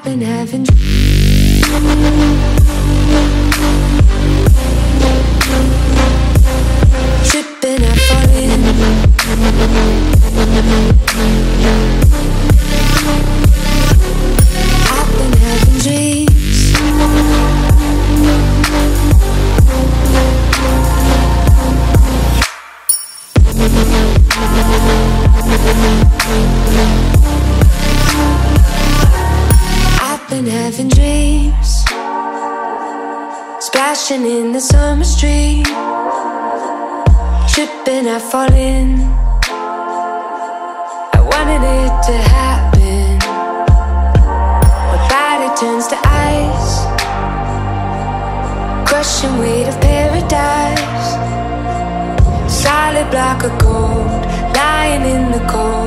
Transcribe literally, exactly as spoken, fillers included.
been having tripping, I fall in. I've been having dreams. I've been having dreams, splashing in the summer stream, tripping, I fall in. I wanted it to happen. My body turns to ice, crushing weight of paradise. Solid block of gold, lying in the cold.